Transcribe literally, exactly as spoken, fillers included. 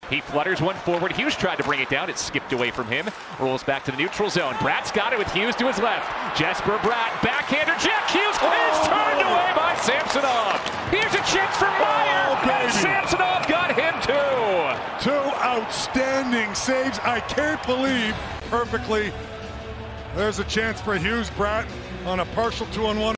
He flutters one forward. Hughes tried to bring it down. It skipped away from him. Rolls back to the neutral zone. Bratt's got it with Hughes to his left. Jesper Bratt, backhander, Jack Hughes oh, is turned oh. away by Samsonov. Here's a chance for Meyer, oh, and Samsonov got him too. Two outstanding saves. I can't believe perfectly. There's a chance for Hughes, Bratt on a partial two-on-one.